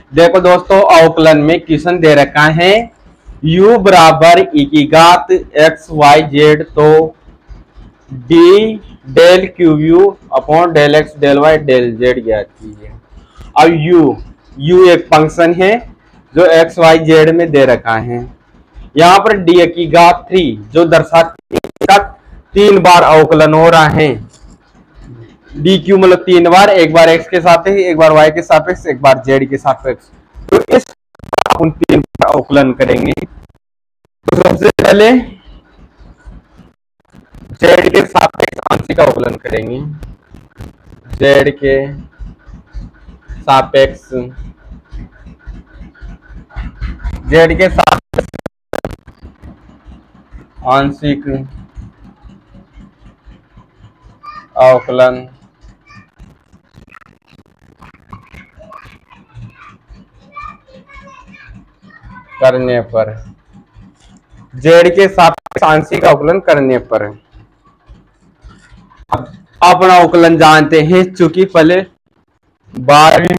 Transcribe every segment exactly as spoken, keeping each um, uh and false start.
देखो दोस्तों, अवकलन में क्वेश्चन दे रखा है u बराबर ई की घात एक्स वाई जेड, तो d del q u upon del x del y del z ज्ञात कीजिए। अब u u एक फंक्शन है जो एक्स वाई जेड में दे रखा है। यहाँ पर डी की घात थ्री जो दर्शाती है तीन बार अवकलन हो रहा है। डी क्यू मतलब तीन बार, एक बार एक्स के सापेक्ष, एक बार वाई के सापेक्ष, एक बार जेड के सापेक्ष। तो इस उन तीन बार अवकलन करेंगे। तो सबसे पहले जेड के सापेक्ष आंशिक अवकलन करेंगे। जेड के सापेक्ष जेड के सापेक्ष आंशिक अवकलन करने पर जेड के सापेक्ष आंशिक अवकलन करने पर अपना अवकलन जानते हैं, चूंकि पहले बारहवीं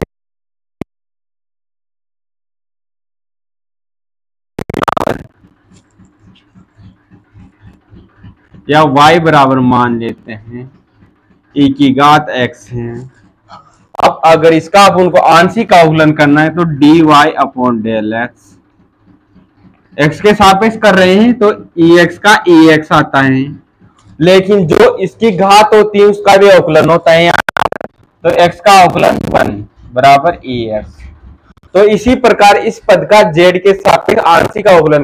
या y बराबर मान लेते हैं e की घात x है। अब अगर इसका अब उनको आंशिक अवकलन करना है तो d y upon del x, x के सापेक्ष कर रहे हैं तो ई एक्स का ई एक्स आता है, लेकिन जो इसकी घात होती है उसका भी अवकलन होता है। तो x का अवकलन वन बराबर ई एक्स। तो इसी प्रकार इस पद का z के सापेक्ष आंशिक अवकलन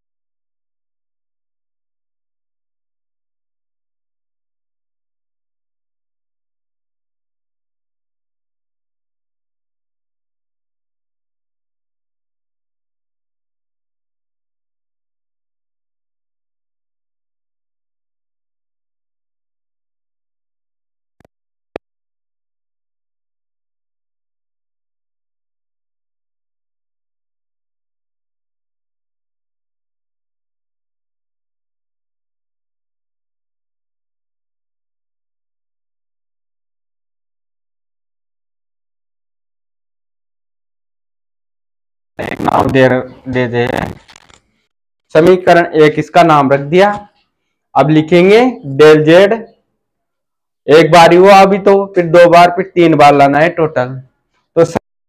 एक नाम दे दे दे समीकरण एक इसका नाम रख दिया। अब लिखेंगे डेल जेड, एक बार ही हुआ अभी, तो फिर दो बार, फिर तीन बार लाना है टोटल। तो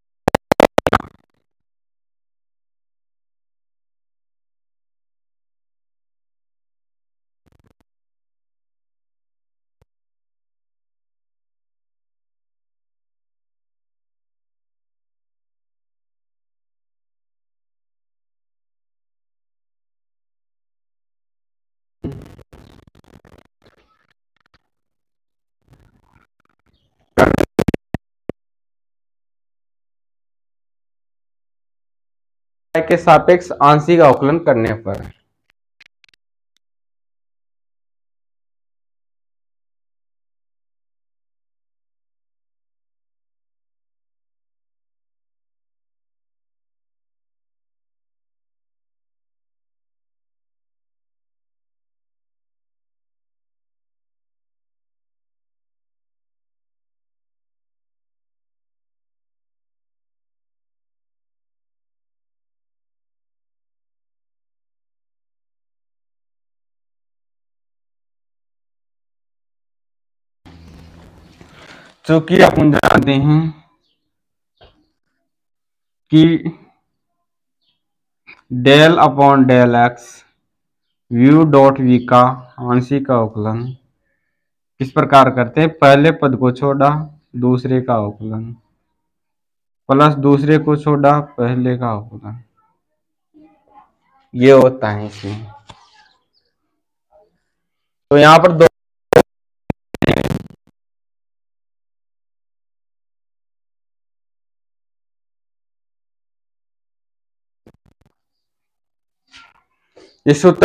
के सापेक्ष आंशिक अवकलन करने पर चूंकि अपन जानते हैं कि del upon del x u dot v का आंशिक अवकलन किस प्रकार करते हैं, पहले पद को छोड़ा दूसरे का अवकलन प्लस दूसरे को छोड़ा पहले का अवकलन, ये होता है इसमें। तो यहां पर दो इस सूत्र,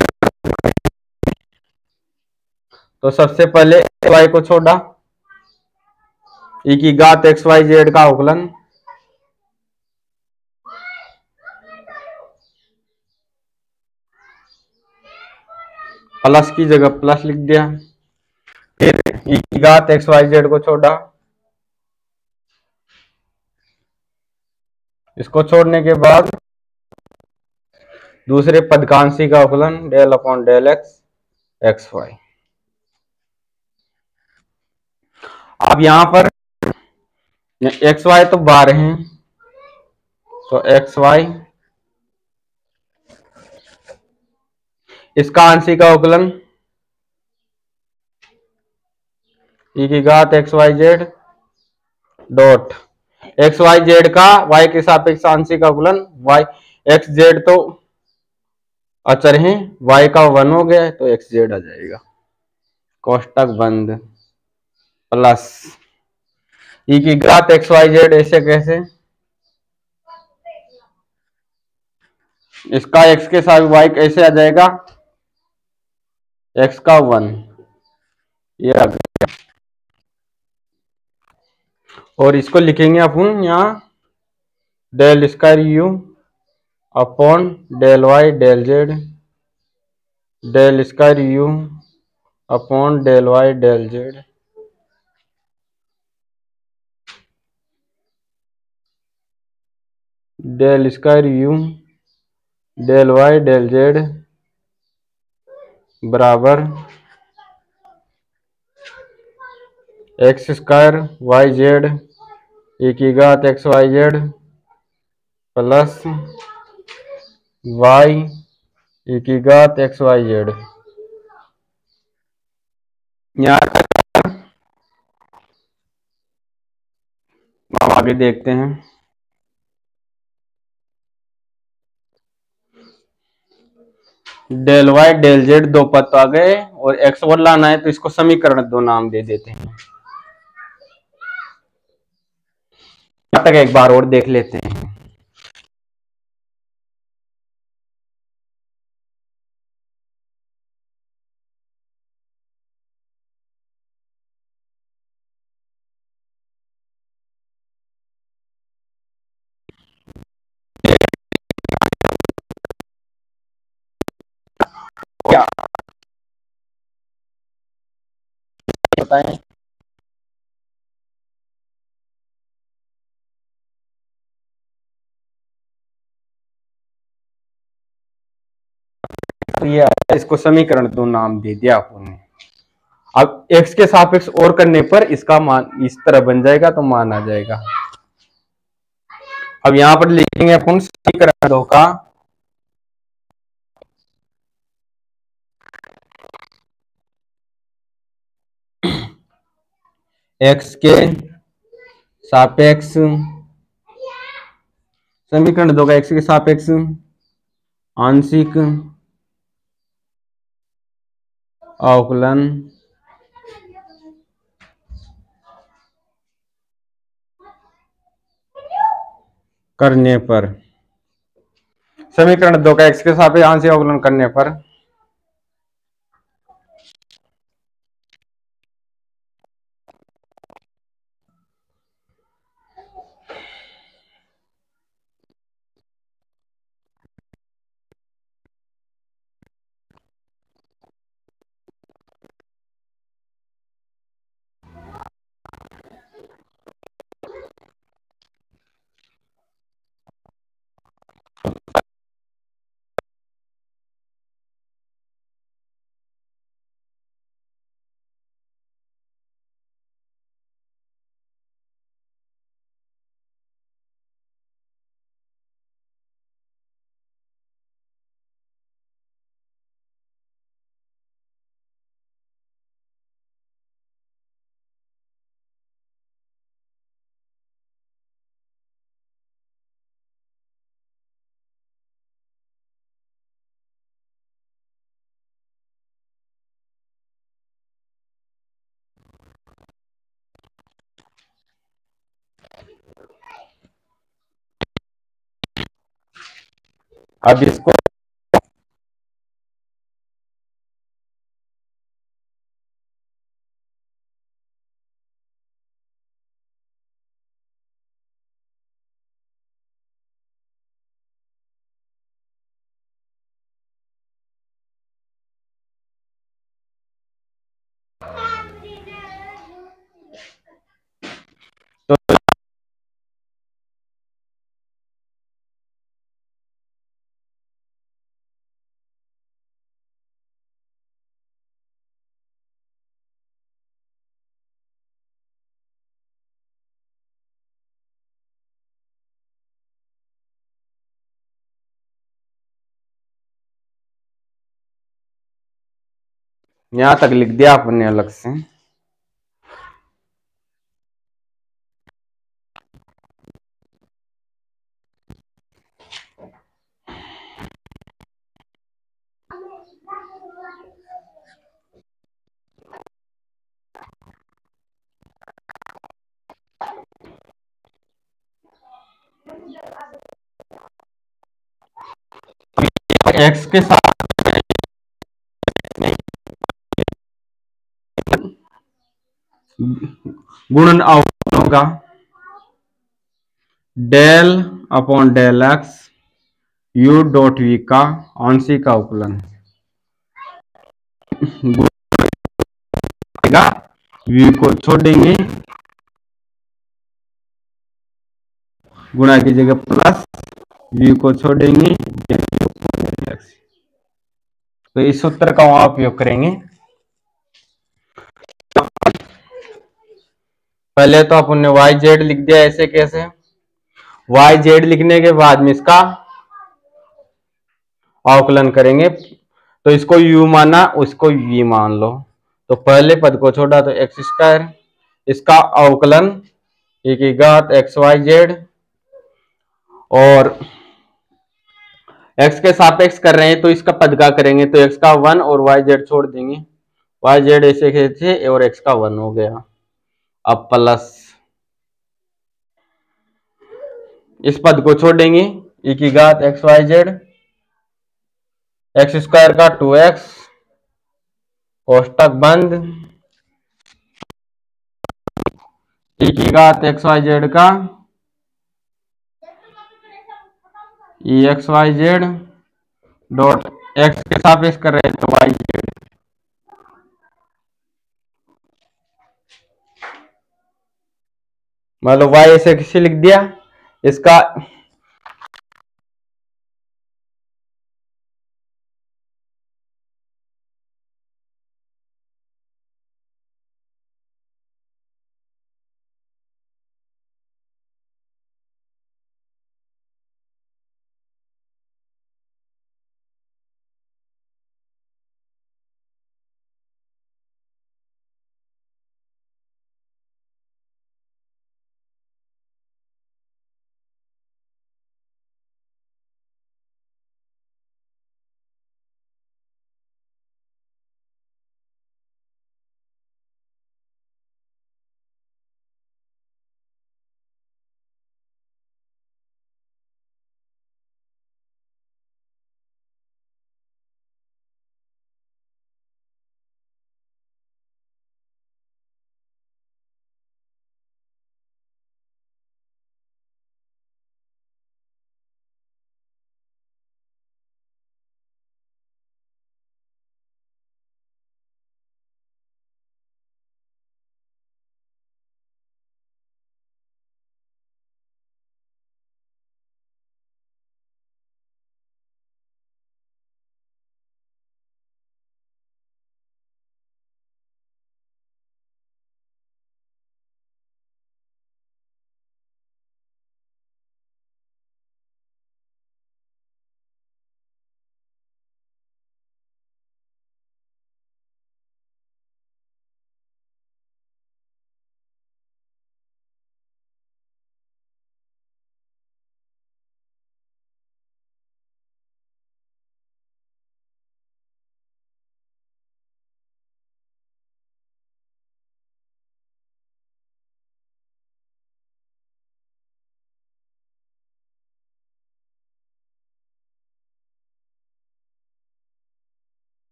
तो सबसे पहले एक्स वाई को छोड़ा, ई की घात एक्स वाई जेड का अवकलन प्लस की जगह प्लस लिख दिया, फिर ई की घात एक्स वाई जेड को छोड़ा, इसको छोड़ने के बाद दूसरे पद का आंशिक अवकलन del upon del x x y. अब यहां पर एक्स वाई तो बाहर हैं, तो एक्स वाई इसका आंशिक अवकलन ई की घात x y z dot x y z का वाई के सापेक्ष आंशिक अवकलन वाई एक्स जेड तो अचर है, वाई का वन हो गया तो एक्स जेड आ जाएगा, कोष्टक बंद, प्लस ई की घात एक्स वाई जेड ऐसे कैसे, इसका एक्स के साथ वाई कैसे आ जाएगा, एक्स का वन, ये आ गया। और इसको लिखेंगे अपन यहाँ del square u upon del y del z del square u upon del y del z del square u del y del z बराबर x square y z e की घात x y z plus y e की घात x y Z. यहाँ हम आगे देखते हैं। डेल वाई डेल जेड दो पद आ गए और एक्स और लाना है तो इसको समीकरण दो नाम दे देते हैं। यहाँ तक एक बार और देख लेते हैं। क्या बताएं? तो ये इसको समीकरण दो नाम दे दिया आपने। अब x के सापेक्ष और करने पर इसका मान इस तरह बन जाएगा तो मान आ जाएगा। अब यहां पर लिखेंगे अपन समीकरण दो का x के सापेक्ष समीकरण दो का x के सापेक्ष आंशिक अवकलन करने पर समीकरण दो का x के सापेक्ष आंशिक अवकलन करने पर अब इसको तो यहां तक लिख दिया आपने अलग से। एक्स के साथ गुणन अवकलन होगा del upon del x u dot v का आंशिक अवकलन वी को छोड़ेंगे, गुणा की जगह प्लस, वी को छोड़ेंगे, तो इस सूत्र का वहां उपयोग करेंगे। पहले तो अपन ने वाई जेड लिख दिया, ऐसे कैसे, वाई जेड लिखने के बाद में इसका अवकलन करेंगे, तो इसको u माना, उसको v मान लो, तो पहले पद को छोड़ा तो एक्स स्क्वायर, इसका अवकलन e की घात एक्स वाई जेड, और x के सापेक्ष कर रहे हैं तो इसका पद का करेंगे, तो x का वन और वाई जेड छोड़ देंगे, वाई जेड ऐसे कैसे और x का वन हो गया। अब प्लस इस पद को छोड़ेंगे, e की घात x y z, x square का टू एक्स, कोष्टक बंद, e की घात एक्स वाई जेड का e x y z dot x के सापेक्ष कर रहे हैं तो वाई जेड, मतलब वाई ऐसे किसे लिख दिया, इसका